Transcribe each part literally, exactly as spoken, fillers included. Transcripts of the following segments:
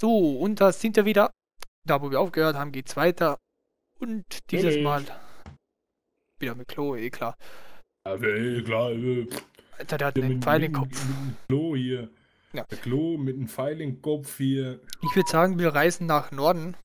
So, und da sind wir wieder. Da, wo wir aufgehört haben, geht's weiter. Und dieses Mal wieder mit Klo, eh klar. Ja, eh klar. Äh, Alter, der hat mit, einen mit, Pfeil mit, im Kopf. mit dem Klo hier. Ja. Der Klo mit einem Pfeil im Kopf hier. Ich würde sagen, wir reisen nach Norden.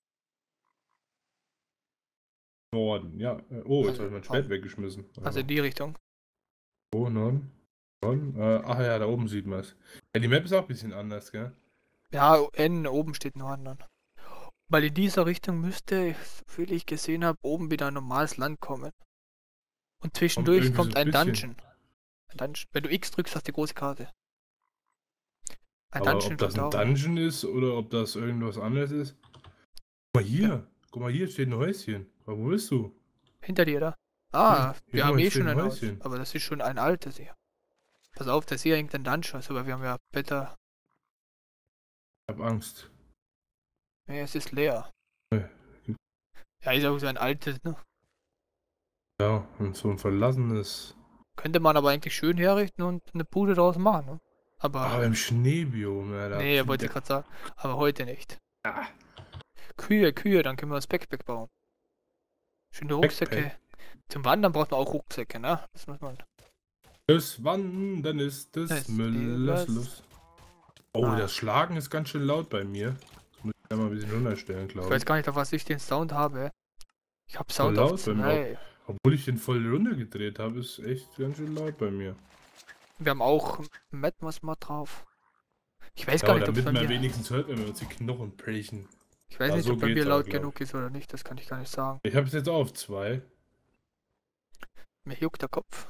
Norden, ja. Oh, jetzt Also, habe ich mein Schwert weggeschmissen. Also in die Richtung. Oh, Norden. Norden. Äh, ach ja, da oben sieht man es. Ja, die Map ist auch ein bisschen anders, gell? Ja, N, oben steht Norden dann. Weil in dieser Richtung müsste, soviel ich gesehen habe, oben wieder ein normales Land kommen. Und zwischendurch irgendwie so kommt ein ein bisschen. Dungeon. Ein Dungeon. Wenn du X drückst, hast du die große Karte. Ein Aber Dungeon ob das kommt ein auch. Dungeon ist oder ob das irgendwas anderes ist. Guck mal hier. Ja. Guck mal, hier steht ein Häuschen. Wo bist du? Hinter dir da. Ah, Hier, hier, wir guck haben mal, hier eh steht schon ein ein Haus. Häuschen. Aber das ist schon ein altes hier. Pass auf, das hier hängt ein Dungeon, aber wir haben ja Better. Ich hab Angst. Nee, es ist leer. Nee. Ja, ist auch so ein altes, ne? Ja, und so ein verlassenes. Könnte man aber eigentlich schön herrichten und eine Bude draus machen, ne? Aber. Aber im Schneebiom, ja, da Nee, wollte ich der- gerade sagen. Aber heute nicht. Ah, Kühe, Kühe, dann können wir das Backpack bauen. Schöne Rucksäcke. Backpack. Zum Wandern braucht man auch Rucksäcke, ne? Das muss man. Das Wandern ist des Das Müllers ist- Lust. Oh, Ah. das Schlagen ist ganz schön laut bei mir. Das muss ich mal ein bisschen runterstellen, Ich glaube weiß ich. gar nicht, auf was ich den Sound habe. Ich habe Voll Sound auf laut bei mir. zwei. Obwohl ich den voll runtergedreht habe, ist echt ganz schön laut bei mir. Wir haben auch Matmos mal drauf. Ich weiß Ja, gar aber nicht, ob es damit bei man mir. wenigstens hört, wenn wir uns die Knochen brechen. Ich weiß Ja, nicht, so ob bei mir geht's aber, laut glaub genug ist oder nicht. Das kann ich gar nicht sagen. Ich habe es jetzt auch auf zwei. Mir juckt der Kopf.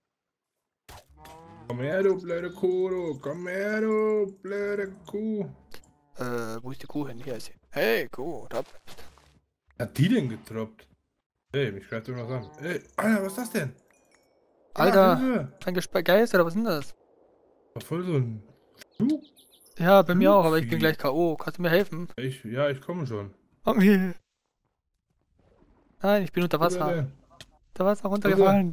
Komm her, du blöde Kuh, du. Komm her, du blöde Kuh. Äh, wo ist die Kuh hin? Hier ist sie. Hey, Kuh, da bleibst. Hat die denn getroppt? Ey, mich greift irgendwas an. Ey, Alter, was ist das denn? Alter, Hilfe! ein Gespeist oder was ist denn das? War voll so ein Flug. Ja, bei mir auch, aber ich bin Flugvieh. gleich K O. Kannst du mir helfen? Ich, ja, ich komme schon. Komm hier. Nein, ich bin unter Wo ist er Wasser. denn? Unter Wasser runtergefallen.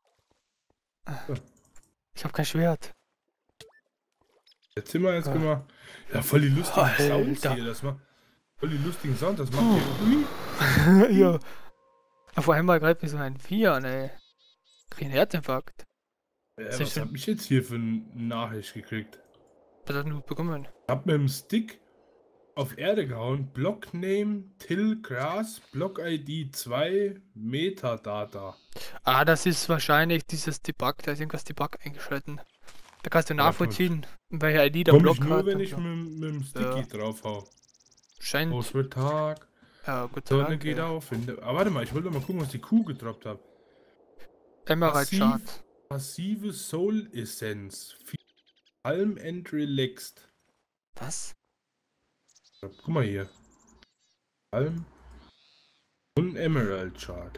Ich habe kein Schwert. Jetzt sind wir jetzt Ah. gemacht. Ja, voll die lustigen Alter. Sounds hier. Das macht voll die lustigen Sounds. Das macht hier. Ui. Ja. Auf einmal greift mich so ein Vieh an, ey. Krieg einen Herzinfarkt. Äh, Sehr was schön. hab ich jetzt hier für eine Nachricht gekriegt? Was hast du bekommen? Ich hab mit dem Stick auf Erde gehauen. Blockname Till Gras, Block I D zwei, Metadata. Ah, das ist wahrscheinlich dieses Debug. Da ist irgendwas Debug eingeschalten. Da kannst du Ja, nachvollziehen, welche I D der Komm Block ich nur, hat. wenn und ich so. mit, mit dem Sticky Ja. drauf hau. Scheint. Oh, es wird Tag. Ja, gut sei Sonne Dank. geht ey. auf. Finde- Aber warte mal, ich wollte mal gucken, was die Kuh gedroppt hat. Emerald Passiv. Chart. Passive Soul Essenz. Calm and Relaxed. Was? Guck mal hier. Calm und Emerald Chart.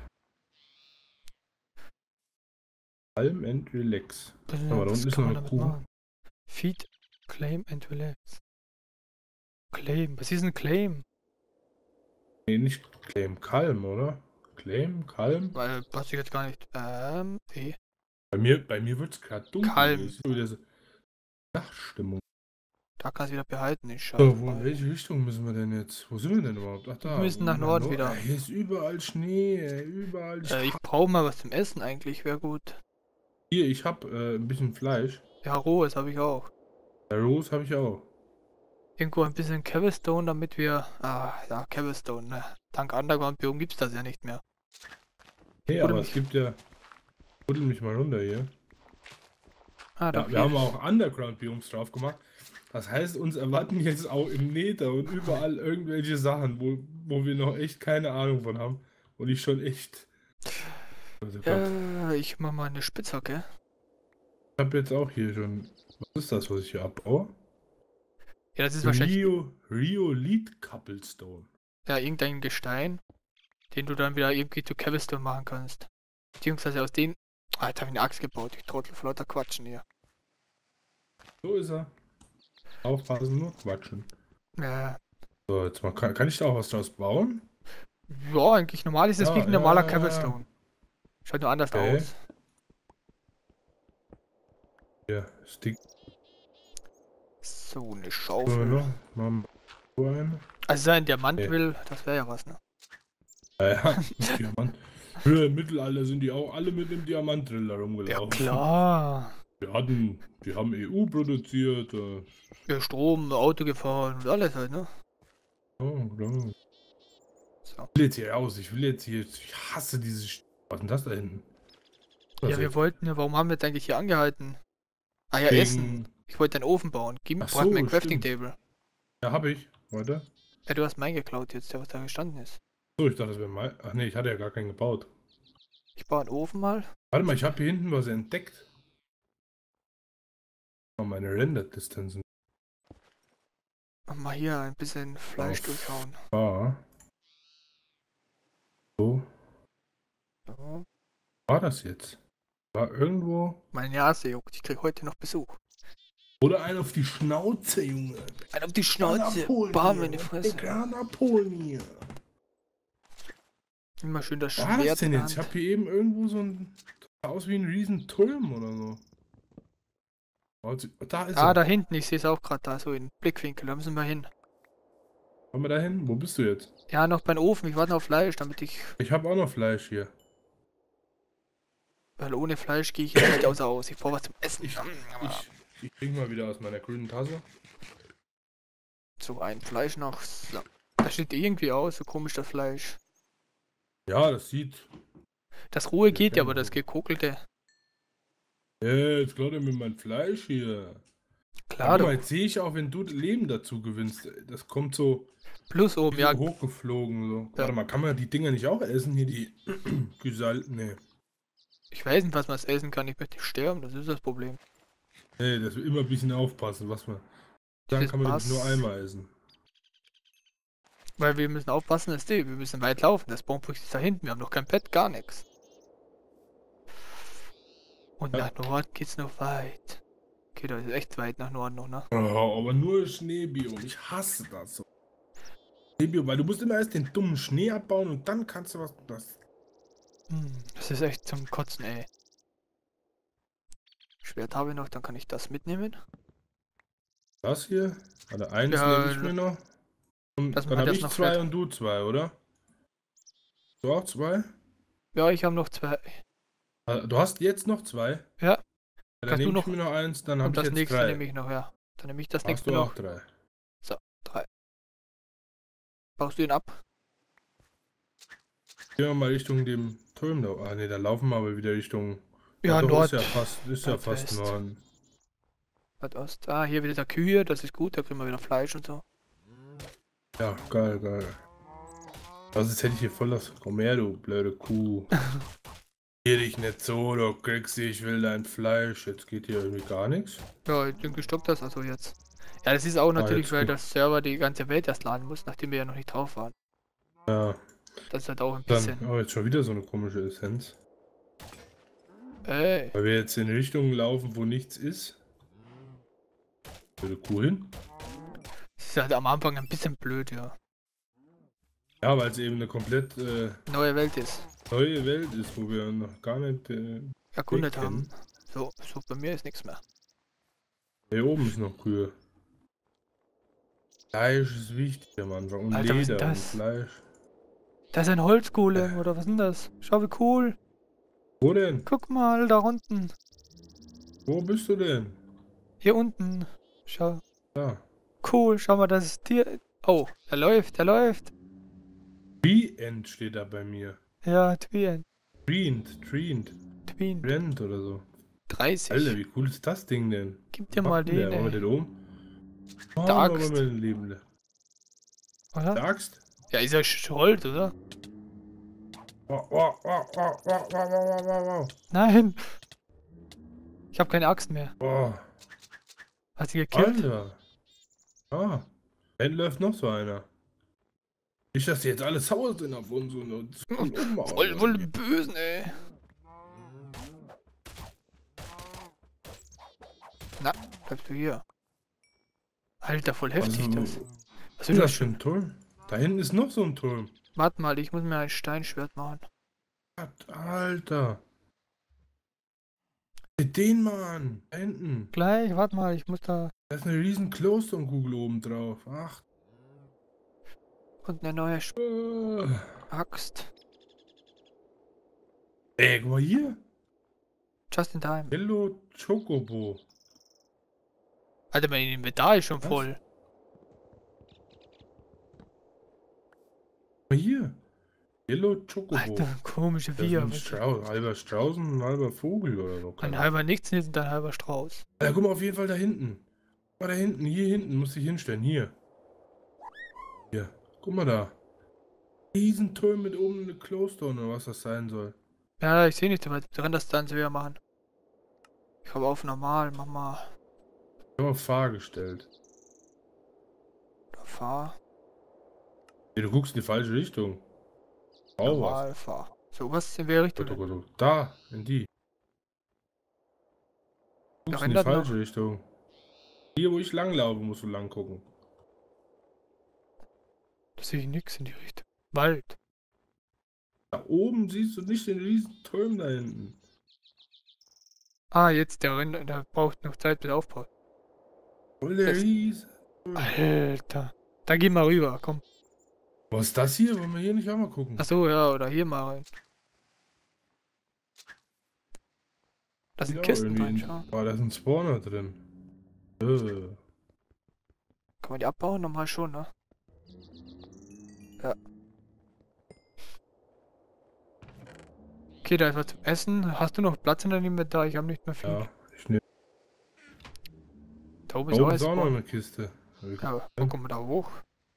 Calm and Relax. Aber da Was unten ist kann noch man eine damit Kuh. machen? Feed, Claim and Relax. Claim. Was ist ein Claim? Nee, nicht Claim, Calm, oder? Claim, Calm? Weil, passt ich jetzt gar nicht. Ähm, wie? Bei mir, bei mir wird es gerade dunkel. Calm. Es ist wieder so Nachtstimmung. Da kannst du wieder behalten, ich So, scheiße. wo, in welche Richtung müssen wir denn jetzt? Wo sind wir denn überhaupt? Ach da. Wir müssen nach Norden wieder. Ey, hier ist überall Schnee, ey, überall Äh, Schnee. ich brauche mal was zum Essen eigentlich, wäre gut. Hier, ich hab äh, ein bisschen Fleisch. Ja, rohes habe ich auch. Der Rose habe ich auch. Irgendwo ein bisschen Cavestone, damit wir. Ah, ja, Cavestone, ne? Dank Underground-Biom gibt's das ja nicht mehr. Nee, Buddel aber mich. es gibt ja. Buddel mich mal runter hier. Ah, Ja, da wir haben auch Underground-Bioms drauf gemacht. Das heißt, uns erwarten jetzt auch im Nether und überall irgendwelche Sachen, wo, wo wir noch echt keine Ahnung von haben. Und ich schon echt. Also Gott, Äh, ich mach mal eine Spitzhacke. ich habe jetzt auch hier schon. Was ist das, was ich hier abbaue? Ja, das ist wahrscheinlich Rio, Rio Lead Cobblestone. ja irgendein Gestein, den du dann wieder irgendwie zu Cavestone machen kannst. Beziehungsweise aus den. Ah, jetzt habe ich eine Axt gebaut. Ich trottel vor lauter Quatschen hier. So ist er. Aufpassen, nur quatschen. Ja, So, jetzt mal, kann, kann ich da auch was draus bauen? ja, eigentlich normal ist das Ja, wie ein ja, normaler ja, ja. Cavestone. Schaut nur anders Okay. aus. Hier, Stick. So, eine Wollen wir Schaufel. noch? Mal So eine. Also sein Diamant Nee. will, das wäre ja was, ne? Ja, ja, Diamant. Früher im Mittelalter sind die auch alle mit dem Diamantdrill da Ja rumgelaufen. klar. Wir hatten, die haben E U produziert. Äh, Ja, Strom, Auto gefahren und alles halt, ne? oh, genau. So. Ich will jetzt hier raus, ich will jetzt hier, ich hasse diese St Was ist denn das da hinten? Was Ja, wir jetzt? wollten ja, warum haben wir jetzt eigentlich hier angehalten? Ah ja, Essen. Wegen... Ich wollte einen Ofen bauen. Gib mir Ach brauch mir ein so, Crafting stimmt. Table. Ja, hab ich. Warte. Ja, du hast meinen geklaut jetzt, der was da gestanden ist. So, ich dachte, das wäre mein... Ach nee, ich hatte ja gar keinen gebaut. Ich baue einen Ofen mal. Warte mal, ich habe hier hinten was entdeckt. Oh, meine Render-Distanzen. Mach mal hier ein bisschen Fleisch Auf. durchhauen. Ah. So. So. War das jetzt? War irgendwo... Meine Nase juckt, ich krieg heute noch Besuch. Oder ein auf die Schnauze, Junge. Ein auf die Schnauze, bam in die Fresse. Gerade abholen hier. Immer schön das Was war das Schwert denn in der jetzt? Ich Hand. habe hier eben irgendwo so ein... Sah aus wie ein riesen Turm oder so. Also, da ist Ah, er. da hinten, ich sehe es auch gerade da, so in Blickwinkel, da müssen wir hin. Kommen wir da hin? Wo bist du jetzt? Ja, noch beim Ofen, ich warte noch auf Fleisch, damit ich, Ich habe auch noch Fleisch hier. weil ohne Fleisch gehe ich jetzt nicht außer aus. Ich brauche was zum Essen. Ich, ich, ich trinke mal wieder aus meiner grünen Tasse. So ein Fleisch noch. So. Das sieht irgendwie aus, so komisch das Fleisch. Ja, das sieht... Das rohe Ja, geht ja, kenn aber ich. das gekokelte. Äh, jetzt klaut er mir mein Fleisch hier. Klar Warte doch. mal, jetzt sehe ich auch, wenn du Leben dazu gewinnst. Das kommt so, Plus oben, so ja. hochgeflogen. So. Ja. Warte mal, kann man die Dinger nicht auch essen? Hier die Gesalten. Nee. Ich weiß nicht, was man essen kann. Ich möchte nicht sterben, das ist das Problem. Nee, das will immer ein bisschen aufpassen, was man. Dann Dieses kann man nämlich Pass- nur einmal essen. Weil wir müssen aufpassen, dass die, wir müssen weit laufen. Das Baumbrüch ist da hinten, wir haben noch kein Bett, gar nichts. Und Ja. nach Norden geht's noch weit. Okay, das ist echt weit nach Norden noch, ne? Oh, aber nur Schneebiom. Ich hasse das so. Schneebiom, weil du musst immer erst den dummen Schnee abbauen und dann kannst du was. Das. Hm, das ist echt zum Kotzen, ey. Schwert habe ich noch, dann kann ich das mitnehmen. Das hier? Warte, eins Ja, nehme ich mir noch. Und dass man dann habe das ich noch zwei fährt. und du zwei, oder? Du auch zwei? Ja, ich habe noch zwei. Ah, du hast jetzt noch zwei? Ja. Dann Kannst du nehme ich noch- mir noch eins, dann habe Und ich das jetzt nächste drei. nehme ich noch, ja. Dann nehme ich das Hast nächste du auch noch. drei? So, drei. Baust du ihn ab? Gehen wir mal Richtung dem Turm da. Ah ne, da laufen wir aber wieder Richtung. Ja, doch, Nord. Ist ja fast, ist ja Nordwest. fast Norden. Nordost. Ah, hier wieder der Kühe, das ist gut, da kriegen wir wieder Fleisch und so. Ja, geil, geil. Also jetzt hätte ich hier voll das. Komm her, du blöde Kuh. Geh dich nicht so, du kriegst, ich will dein Fleisch. Jetzt geht hier irgendwie gar nichts. Ja, irgendwie stoppt das also jetzt. Ja, das ist auch natürlich, jetzt weil gut. der Server die ganze Welt erst laden muss, nachdem wir ja noch nicht drauf waren. Ja, Das ist halt auch ein dann. bisschen. Oh, jetzt schon wieder so eine komische Essenz. Ey, Weil wir jetzt in Richtungen laufen, wo nichts ist. Blöde Kuh hin. das ist halt am Anfang ein bisschen blöd, ja. Ja, weil es eben eine komplett äh, Neue Welt ist. neue Welt ist, wo wir noch gar nicht. Äh, Erkundet Weg haben. kennen. So, so, bei mir ist nichts mehr. Hier oben ist noch Kühe. Fleisch ist wichtig am Anfang. Und Alter, was ist Leder und das? Fleisch. Das ist ein Holzgolem, oder was ist denn das? Schau, wie cool. Wo denn? Guck mal, da unten. Wo bist du denn? Hier unten. Schau. Da. Cool, schau mal, das ist Tier. Oh, der läuft, der läuft. Tree-End steht da bei mir. Ja, Tween. Trient, Trient, Tween. Trent oder so. dreißig. Alter, wie cool ist das Ding denn? Gib dir Was mal macht denn der? den, Wollen wir ey. den oben? Oh, Der wollen wir Axt. mal den Leben. Oder? Der Axt? Ja, ist ja Sch- Holz, oder? Oh, oh, oh, oh, oh, oh, oh, oh, oh, Nein. Ich habe keine Axt mehr. oh. Hast du gekillt? Alter. Ah. Da läuft noch so einer. Nicht, dass die jetzt alle sauer sind auf uns und uns umhauen. Voll, voll die Bösen, ey. Na, bleibst du hier. Alter, voll heftig Also, das. Was Was ist ist das das für schon? ein Turm? Da hinten ist noch so ein Turm. Warte mal, ich muss mir ein Steinschwert machen. Alter. Seht den mal an. Da hinten. Gleich, warte mal, ich muss da. Da ist eine riesen Glowstone-Kugel oben drauf. Ach. Und eine neue Sch Äh, Axt. ey, guck mal hier. Just in time. Yellow Chocobo. Alter, mein Inventar ist schon Was? voll. Guck mal hier. Yellow Chocobo. Alter, komische Das ist Vieh. ein Strauß, halber Strauß und ein halber Vogel oder so. Ein Keine halber nichts und ein halber Strauß. Ja, guck mal auf jeden Fall da hinten. Guck mal da hinten, hier hinten, muss ich hinstellen, hier. Hier, guck mal da. Riesenturm mit oben eine Glowstone oder was das sein soll. Ja, ich sehe nicht so weit dran, das dann wieder machen. Ich habe auf normal, mach mal. Ich habe auf Fahr gestellt. Da fahr. Nee, du guckst in die falsche Richtung. Oh, was. Normal, fahr. So, was in welche Gott, oh Richtung? Gott, oh. Da, in die. Du guckst in die Erinnert falsche noch? Richtung. Hier, wo ich langlaufe, musst du lang gucken. Da sehe ich nichts in die Richtung. Wald. Da oben siehst du nicht den riesen Turm da hinten. Ah, jetzt der Renner, der braucht noch Zeit bis er aufbaut. Voll der Das- riesen. Alter. Da geh mal rüber, komm. Was ist das hier? Wollen wir hier nicht auch mal gucken? Achso, ja, oder hier mal rein. Da Sieht sind auch Kisten irgendwie rein, in- schau. Oh, da ist ein Spawner drin. Äh. Kann man die abbauen? Normal schon, ne? Ja. Okay, da ist was zum Essen. Hast du noch Platz in deinem Inventar? Ich habe nicht mehr viel. Ja, ich nehme. Da oben Da ist auch oben ein ist auch noch Spawn. eine Kiste. Hab ich- Ja, wo kommen wir da hoch?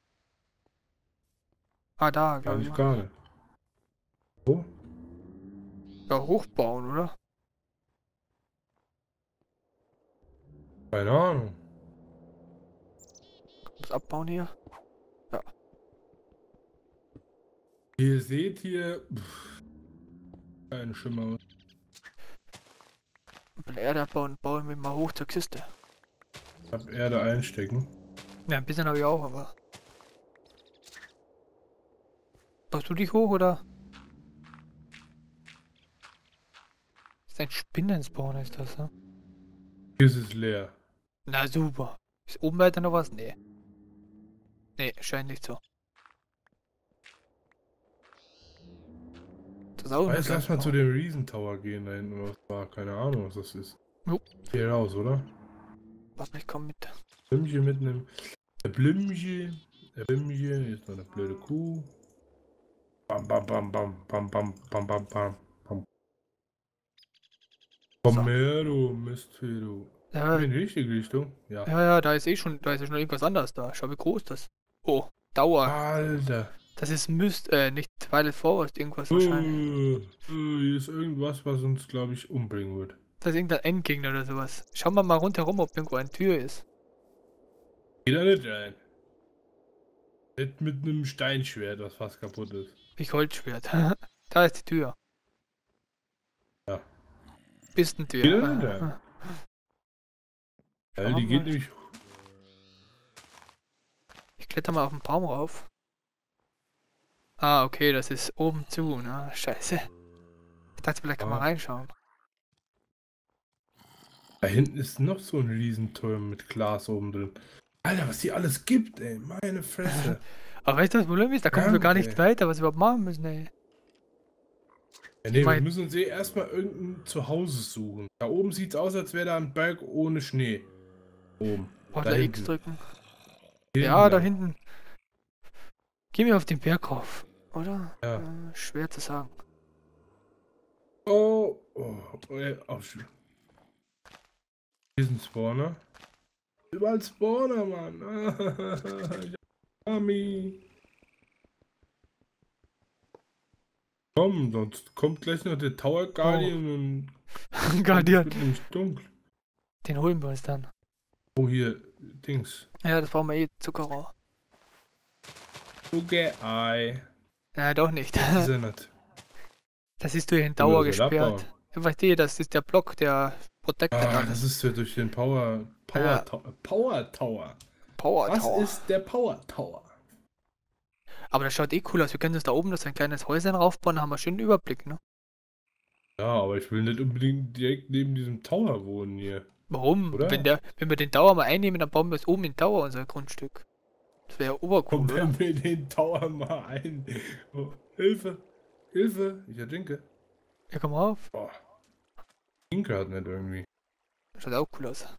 Ah, da, Gar glaube ich. nicht, gar nicht. Wo? Ja, hochbauen, oder? Keine Ahnung. Was abbauen hier? Ihr seht hier. Pff, kein Schimmer. Wenn Erde abbauen, bauen wir mal hoch zur Kiste. Ich hab Erde einstecken. Ja, ein bisschen habe ich auch, aber. Baust du dich hoch, oder? Das ist ein Spinnenspawn, ist das, ne? Hier ist es leer. Na super. Ist oben weiter noch was? Nee. Nee, scheint nicht so. Das ist auch Aber ein jetzt lass mal Spawn. zu dem Riesen Tower gehen da hinten. Was war? Keine Ahnung, was das ist. Jo. Hier raus, oder? Warte, ich komm mit. Blümchen mitnehmen. Der Blümchen. Der Blümchen. Hier ist noch eine blöde Kuh. Bam, bam, bam, bam, bam, bam, bam, bam, bam, bam. Komm So. her, du Mist, du. Ja, In die richtige Richtung? Ja. ja, ja, da ist eh schon, da ist ja schon irgendwas anderes da. Schau, wie groß das. Oh, Dauer. Alter. Das ist Myst, äh, nicht Twilight Forest, irgendwas wahrscheinlich. Uh, uh, hier ist irgendwas, was uns, glaube ich, umbringen wird. Das ist irgendein Endgegner oder sowas. Schauen wir mal rundherum, ob irgendwo eine Tür ist. Geh da nicht rein. Nicht mit einem Steinschwert, das fast kaputt ist. Ich Holzschwert. Da ist die Tür. Ja. Pistentür. Geh da nicht rein. Schauen Weil die wir geht mal. nämlich. Ich kletter mal auf den Baum rauf. Ah, okay, das ist oben zu, ne? Scheiße. Ich dachte, vielleicht kann man Ah. reinschauen. Da hinten ist noch so ein Riesenturm mit Glas oben drin. Alter, was hier alles gibt, ey. Meine Fresse. Aber weißt du, was das Problem ist? Da kommen wir gar Krank, nicht ey. weiter, was wir überhaupt machen müssen, ey. Ja, nee, wir mein- müssen uns eh erstmal irgendein Zuhause suchen. Da oben sieht's aus, als wäre da ein Berg ohne Schnee. Oben. Oder Da X hinten. drücken. Hinten Ja, da lang. hinten. Gehen wir auf den Berg rauf, oder? Ja. Äh, schwer zu sagen. Oh, oh, oh, ja, oh, schön. Hier ist ein Spawner. Überall Spawner, Mann. Mami. Komm, sonst kommt gleich noch der Tower Guardian und Guardian. es wird nämlich dunkel. Den holen wir uns dann. Oh, hier, Dings. Ja, das brauchen wir eh Zuckerrohr. Zuckerei. Ja, doch nicht. Das ist ja nicht. Das ist durch den wir Dauer das halt gesperrt. abbauen? Ja, weißt du, das ist der Block, der protected Ah, alles. das ist ja durch den Power. Power, Ja. Tower. Power Tower. Power Was Tower. ist der Power Tower? Aber das schaut eh cool aus. Wir können uns da oben das ein kleines Häuschen raufbauen, da haben wir schön einen Überblick, ne? Ja, aber ich will nicht unbedingt direkt neben diesem Tower wohnen hier. Warum? Oder? Wenn der, wenn wir den Tower mal einnehmen, dann bauen wir es oben in den Tower, unser Grundstück. Das wäre obercool, Und oder? wenn wir den Tower mal ein... Oh, Hilfe! Hilfe! Ich ertrinke. Ja, komm auf. Boah. Ging gerade nicht irgendwie. Schaut auch cool aus.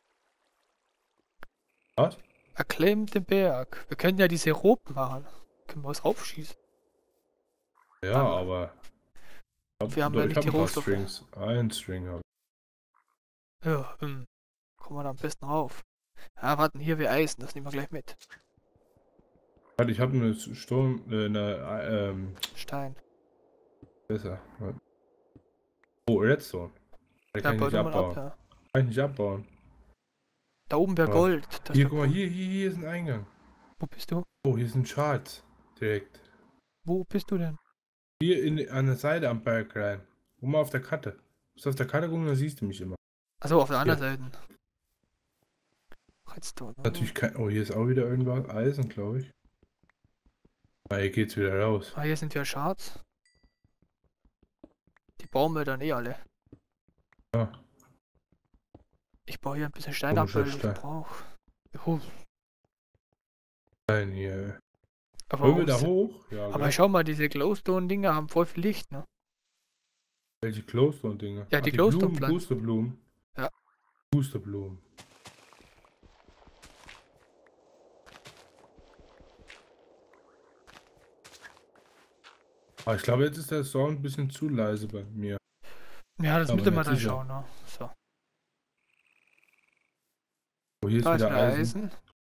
Was? Acclaim den Berg. Wir können ja diese Ropen machen. Können wir was raufschießen. Ja, Aber aber... Hab, wir haben doch, ja ich nicht hab die ein paar Rohstoffe. Strings. Ein String habe ich. Ja, hm. Kommen wir da am besten rauf. Ja, warten, hier wir Eisen. Das nehmen wir gleich mit. Warte, ich habe eine Sturm... Äh, eine... äh, Ähm... Stein. Besser. Warte. Oh, Redstone. Den Ja, kann ich bau nicht du mal ab, abbauen. ja. Kann ich nicht abbauen. Da oben wäre Aber Gold. Das hier, wär guck mal, cool. hier, hier, hier ist ein Eingang. Wo bist du? Oh, hier sind Charts. Direkt. Wo bist du denn? Hier in, an der Seite am Berg rein. Guck mal auf der Karte. Du musst auf der Karte gucken, dann siehst du mich immer. Achso, auf der anderen Hier. Seite. Redstone. Natürlich kein. Oh, hier ist auch wieder irgendwas. Eisen, glaube ich. Ah, hier geht's wieder raus. Ah, hier sind ja Schards. Die bauen wir dann eh alle. Ja. Ich baue hier ein bisschen Stein ab, weil ich Stein. brauche. Oh, Nein, hier. aber Wollen wir da aus- hoch? Ja, aber gell? schau mal, diese Glowstone-Dinger haben voll viel Licht, ne? Welche Glowstone-Dinger? Ja, Ach, die die Blumen, Glowstone-Pflanzen. Boosterblumen. Ja. Boosterblumen. Aber ich glaube, jetzt ist der Sound ein bisschen zu leise bei mir. Ja, das Aber müssen wir nicht dann sicher. schauen, ne? So, Oh, hier ist da ist wieder wieder Eisen. Eisen.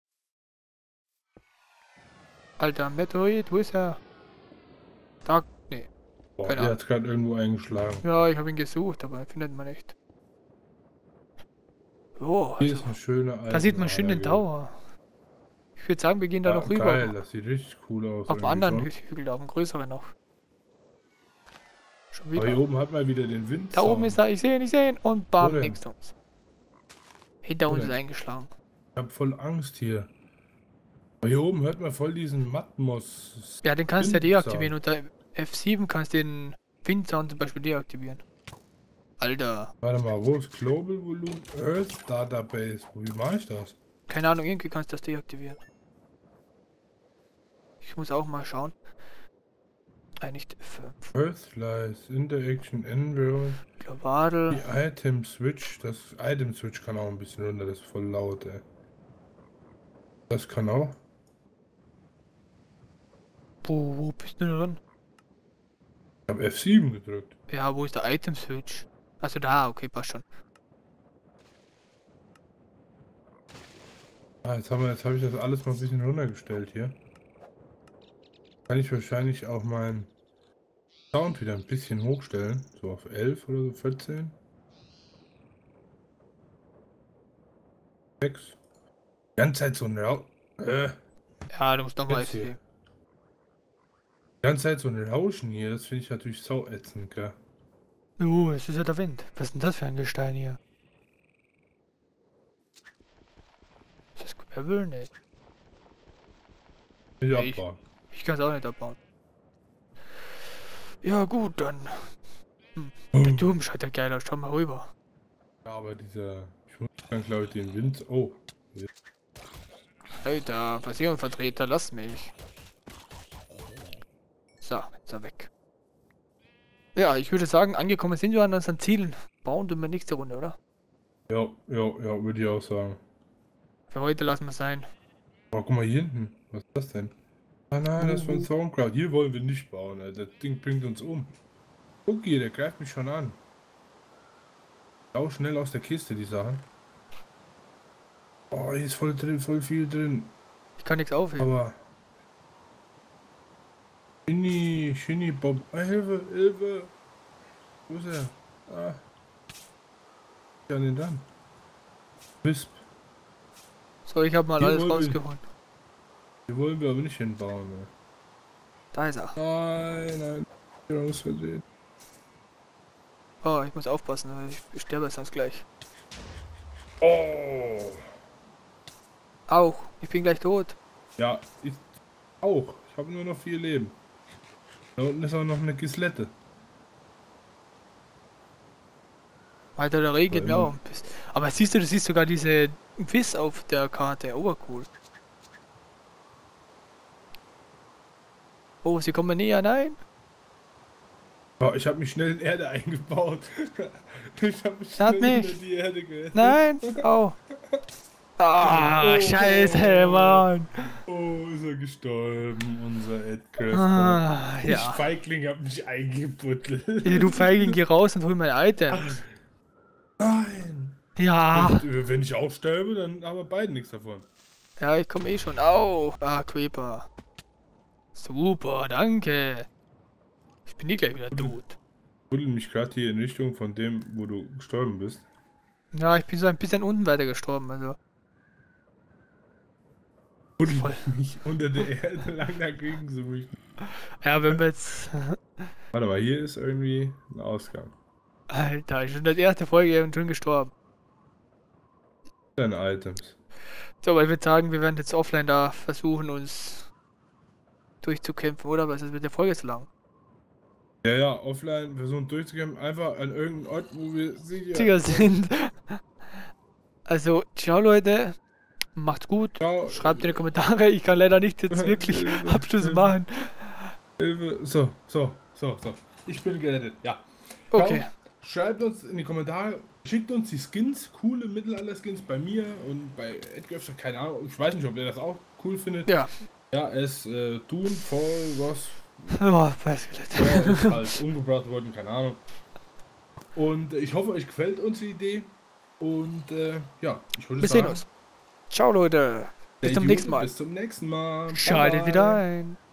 Alter, Meteorit, wo ist er? Da, nee. Boah, Keine der hat gerade irgendwo eingeschlagen. Ja, ich habe ihn gesucht, aber findet man nicht. Oh, Hier also, ist eine schöne Eisen. da sieht man schön den Tower. Ich würde sagen, wir gehen da Ja, noch rüber. geil, das sieht richtig cool aus. Auf dem irgendwie anderen schon. Hü- Hügel, auf dem größeren noch. Schon Aber hier wieder. oben hat man wieder den Wind. Da oben ist er, ich sehe ihn, ich sehe ihn. Und bam, Wo denn? links uns. Hinter Wo uns ist denn? eingeschlagen. Ich hab voll Angst hier. Aber hier oben hört man voll diesen Matmos. Ja, den kannst du ja Windsound. deaktivieren. Unter F sieben kannst du den Windsound zum Beispiel deaktivieren. Alter, Warte mal, wo ist Global Volume Earth Database? Wie mache ich das? keine Ahnung, irgendwie kannst du das deaktivieren. Ich muss auch mal schauen. Äh, nicht fünf. Earth Lies, Interaction Environment, Global. die Item Switch. Das Item Switch kann auch ein bisschen runter, das ist voll laut, ey. Das kann auch. Wo, wo bist du drin? Ich habe F sieben gedrückt. Ja, wo ist der Item Switch? Also da, okay, passt schon. Ah, jetzt, haben wir, jetzt habe ich das alles mal ein bisschen runtergestellt hier. Kann ich wahrscheinlich auch meinen Sound wieder ein bisschen hochstellen. So auf elf oder so, vierzehn. sechs. Die ganze Zeit so ein Rauschen. Äh, Ja, du musst nochmal Jetzt F hier. sieben. die ganze Zeit so ein Rauschen hier, das finde ich natürlich sau ätzend, gell? Uh, es ist ja der Wind. Was ist denn das für ein Gestein hier? Ist das Gravel? Nee. Will ich Ich- abbauen. Ich kann es auch nicht abbauen. Ja gut, dann. Hm. Der Hm. Turm schaut ja geil aus. Schau mal rüber. Ja, aber dieser. Ich muss dann, glaube ich, den Wind. Oh. Alter, Basierungsvertreter, lass mich. So, jetzt ist er weg. Ja, ich würde sagen, angekommen sind wir an unseren Zielen. Bauen wir nächste Runde, oder? Ja, ja, ja, würde ich auch sagen. Für heute lassen wir es sein. Oh, guck mal hier hinten. Was ist das denn? Ah nein, das ist von Soundcloud. Hier wollen wir nicht bauen, Alter. Das Ding bringt uns um. Guck hier, der greift mich schon an. Sau schnell aus der Kiste, die Sachen. Oh, hier ist voll drin, voll viel drin. Ich kann nichts aufheben. Aber. Shinny, Shinny Bob. Ah, Hilfe, Hilfe. Wo ist er? Ah. Ja, den dann. Wisp. So, ich habe mal Hier alles wollen wir- rausgeholt. Hier wollen wir aber nicht hinbauen. Ne? Da ist er. Nein, nein. Hier aus Versehen. Oh, ich muss aufpassen, weil ich, ich sterbe sonst gleich. Oh. Auch, ich bin gleich tot. Ja, ich auch. Ich habe nur noch vier Leben. Da unten ist auch noch eine Gislette. Alter, der Regen geht mir immer- auch ein bisschen. Aber siehst du, du siehst sogar diese Wiss auf der Karte. Obercool. Oh, sie kommen näher, nein. Oh, ich habe mich schnell in Erde eingebaut. Ich habe mich Hat schnell mich. in die Erde gerettet. Nein. Oh. Ah, Oh. scheiße, Mann. Oh, ist er gestorben, unser Ed Crafter. Ah, Ich ja. Feigling hab mich eingebuddelt. Ja, du Feigling, geh raus und hol mein Item. Nein. Ja. Wenn, wenn ich auch sterbe, dann haben wir beide nichts davon. Ja, ich komme eh schon. Au. Ah, Creeper. Super, danke. Ich bin nie gleich wieder tot. Ich buddel mich gerade hier in Richtung von dem, wo du gestorben bist. Ja, ich bin so ein bisschen unten weiter gestorben, also. Buddel Voll. mich unter der Erde lang dagegen zu mich. Ja, wenn wir jetzt. Warte mal, hier ist irgendwie ein Ausgang. Alter, ich bin in der ersten Folge eben schon gestorben. Deine Items. So, aber ich würde sagen, wir werden jetzt offline da versuchen, uns durchzukämpfen, oder? Weil es wird der Folge zu lang. Ja, ja, offline versuchen durchzukämpfen, einfach an irgendeinen Ort, wo wir sicher, Sicher sind. Also, ciao Leute. Macht's gut. Ciao. Schreibt in die Kommentare. Ich kann leider nicht jetzt wirklich Abschluss machen. Hilfe. So, so, so, so. Ich bin gerettet, ja. Okay. Ciao. Schreibt uns in die Kommentare, schickt uns die Skins, coole Mittelalter-Skins bei mir und bei Edgöfter, keine Ahnung. Ich weiß nicht, ob ihr das auch cool findet. Ja. Ja, es äh, tun, voll, was. Oh, weiß ich nicht. Ja, ist halt umgebracht worden, keine Ahnung. Und äh, ich hoffe, euch gefällt unsere Idee. Und äh, ja, ich würde Wir sagen. sehen uns. Ciao Leute. Bis stay zum tuned, nächsten Mal. Bis zum nächsten Mal. Bye, Schaltet bye. wieder ein.